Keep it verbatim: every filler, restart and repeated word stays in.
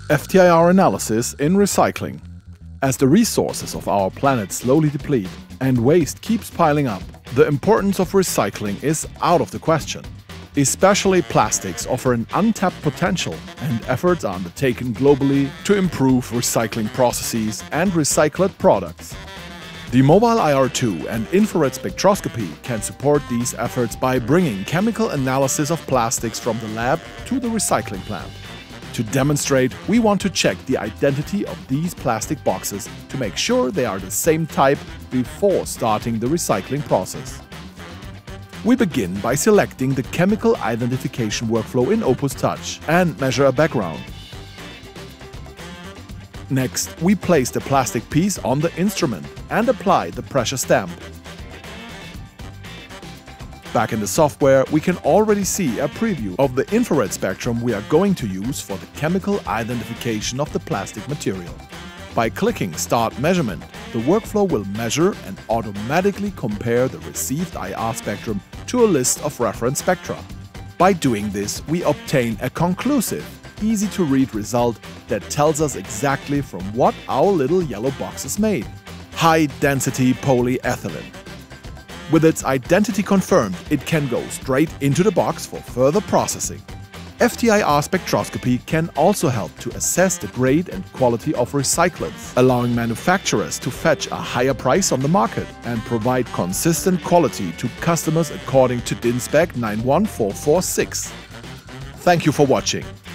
F T I R analysis in recycling. As the resources of our planet slowly deplete and waste keeps piling up, the importance of recycling is out of the question. Especially plastics offer an untapped potential, and efforts are undertaken globally to improve recycling processes and recycled products. The mobile I R two and infrared spectroscopy can support these efforts by bringing chemical analysis of plastics from the lab to the recycling plant. To demonstrate, we want to check the identity of these plastic boxes to make sure they are the same type before starting the recycling process. We begin by selecting the chemical identification workflow in Opus Touch and measure a background. Next, we place the plastic piece on the instrument and apply the pressure stamp. Back in the software, we can already see a preview of the infrared spectrum we are going to use for the chemical identification of the plastic material. By clicking Start Measurement, the workflow will measure and automatically compare the received I R spectrum to a list of reference spectra. By doing this, we obtain a conclusive, easy-to-read result that tells us exactly from what our little yellow box is made: high-density polyethylene. With its identity confirmed, it can go straight into the box for further processing. F T I R spectroscopy can also help to assess the grade and quality of recyclates, allowing manufacturers to fetch a higher price on the market and provide consistent quality to customers according to D I N spec nine one four four six. Thank you for watching.